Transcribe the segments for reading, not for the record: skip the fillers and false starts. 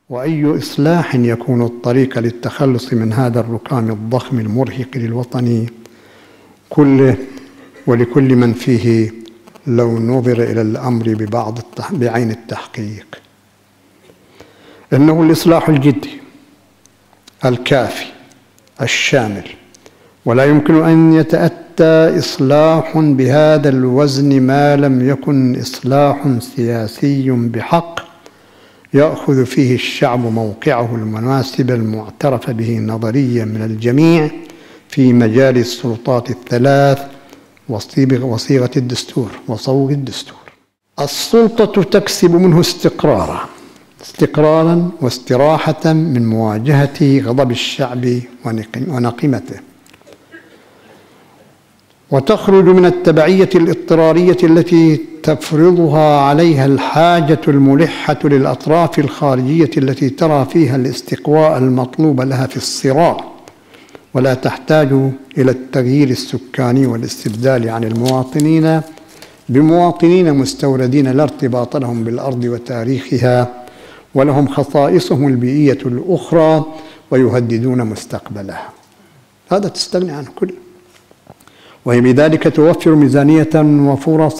وأي إصلاح يكون الطريق للتخلص من هذا الركام الضخم المرهق للوطن كله ولكل من فيه لو نظر إلى الأمر بعين التحقيق. إنه الإصلاح الجدي الكافي الشامل، ولا يمكن أن يتأتى إصلاح بهذا الوزن ما لم يكن إصلاح سياسي بحق يأخذ فيه الشعب موقعه المناسب المعترف به نظريا من الجميع في مجال السلطات الثلاث وصيغة الدستور وصوغ الدستور. السلطة تكسب منه استقرارا واستراحة من مواجهة غضب الشعب ونقمته، وتخرج من التبعية الاضطرارية التي تفرضها عليها الحاجة الملحة للأطراف الخارجية التي ترى فيها الاستقواء المطلوب لها في الصراع، ولا تحتاج إلى التغيير السكاني والاستبدال عن المواطنين بمواطنين مستوردين لا ارتباط لهم بالأرض وتاريخها ولهم خصائصهم البيئية الأخرى ويهددون مستقبلها. هذا تستغني عنه كله، وهي بذلك توفر ميزانية وفرص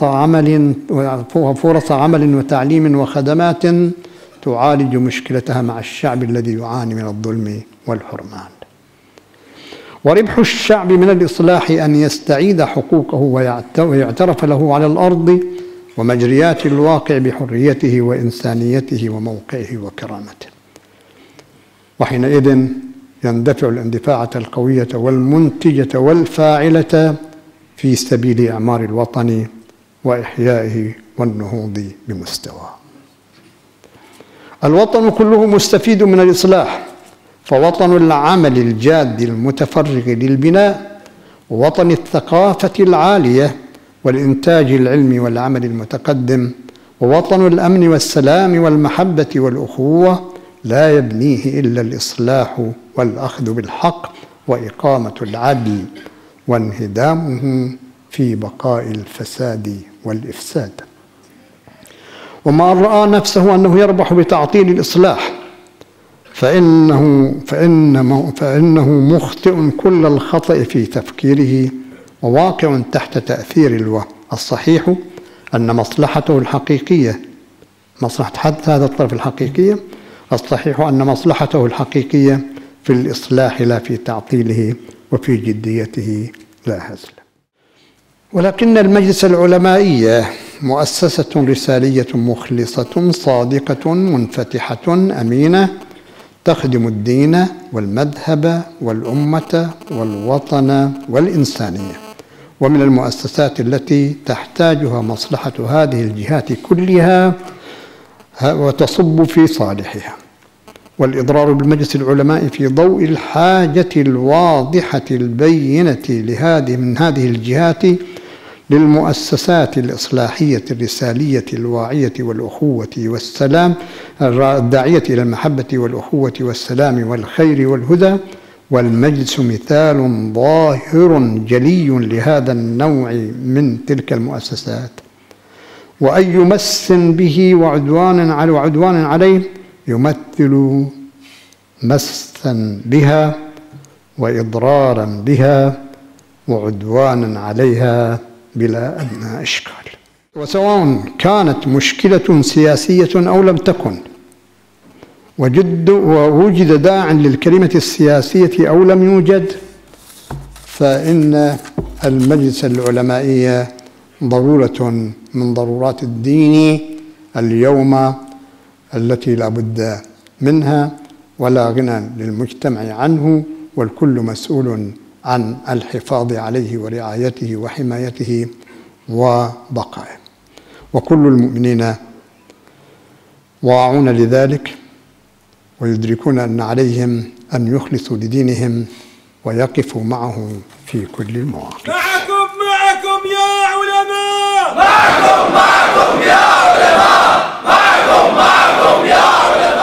عمل وتعليم وخدمات تعالج مشكلتها مع الشعب الذي يعاني من الظلم والحرمان. وربح الشعب من الإصلاح أن يستعيد حقوقه ويعترف له على الأرض ومجريات الواقع بحريته وإنسانيته وموقعه وكرامته، وحينئذ يندفع الاندفاعة القوية والمنتجة والفاعلة في سبيل إعمار الوطن وإحيائه والنهوض بمستواه. الوطن كله مستفيد من الإصلاح، فوطن العمل الجاد المتفرغ للبناء، ووطن الثقافة العالية والإنتاج العلمي والعمل المتقدم، ووطن الأمن والسلام والمحبة والأخوة لا يبنيه إلا الإصلاح والأخذ بالحق وإقامة العدل وانهدامه في بقاء الفساد والإفساد. ومن رأى نفسه أنه يربح بتعطيل الإصلاح فإنه مخطئ كل الخطأ في تفكيره، وواقع تحت تأثير الصحيح أن مصلحته الحقيقية، مصلحة هذا الطرف الحقيقية، الصحيح أن مصلحته الحقيقية في الإصلاح لا في تعطيله وفي جديته لا هزل. ولكن المجلس العلمائي مؤسسة رسالية مخلصة صادقة منفتحة أمينة تخدم الدين والمذهب والأمة والوطن والإنسانية، ومن المؤسسات التي تحتاجها مصلحة هذه الجهات كلها وتصب في صالحها. والإضرار بالمجلس العلماء في ضوء الحاجة الواضحة البينة من هذه الجهات للمؤسسات الإصلاحية الرسالية الواعية والأخوة والسلام الداعية إلى المحبة والأخوة والسلام والخير والهدى، والمجلس مثال ظاهر جلي لهذا النوع من تلك المؤسسات. وأي مس به وعدوان عليه يمثل مسا بها وإضرارا بها وعدوانا عليها بلا أدنى إشكال. وسواء كانت مشكلة سياسية أو لم تكن، ووجد داع للكلمة السياسية أو لم يوجد، فإن المجلس العلمائي ضرورة من ضرورات الدين اليوم التي لا بد منها ولا غنى للمجتمع عنه، والكل مسؤول عن الحفاظ عليه ورعايته وحمايته وبقائه، وكل المؤمنين واعون لذلك ويدركون أن عليهم أن يخلصوا لدينهم ويقفوا معه في كل المواقف. معكم يا علماء، معكم يا علماء، معكم يا علماء.